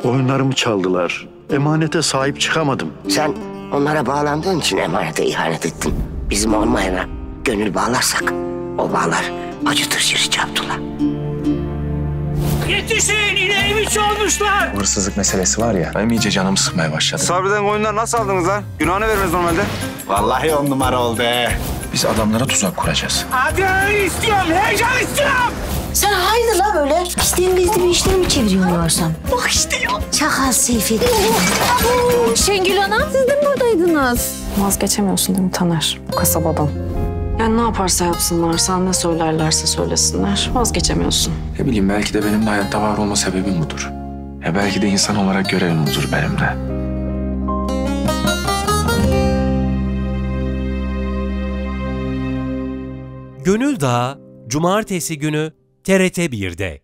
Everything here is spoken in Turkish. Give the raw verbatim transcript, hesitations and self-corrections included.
Oyunlarımı çaldılar. Emanete sahip çıkamadım. Sen onlara bağlandığın için emanete ihanet ettin. Bizim olmayana gönül bağlarsak o bağlar acıtır Şirince Abdullah. Yetişin, ineğimi çalmışlar. Hırsızlık meselesi var ya, benim iyice canımı sıkmaya başladı. Sabri'den koyunları nasıl aldınız lan? Günahını vermez normalde. Vallahi on numara oldu he. Biz adamlara tuzak kuracağız. Adrenalin istiyorum, heyecan istiyorum. Sen haydi la böyle. İsteyen bizde bir işler mi çeviriyorsun yorsam? Bak işte ya. Çakal Seyfi. Şengül Hanım, siz de mi buradaydınız? Vazgeçemiyorsun değil mi Taner bu kasabadan? Yani ne yaparsa yapsınlar, sen ne söylerlerse söylesinler, vazgeçemiyorsun. Ne bileyim, belki de benim de hayatta var olma sebebim budur. Ya belki de insan olarak görevim budur benim de. Gönül Dağı, Cumartesi günü T R T bir'de.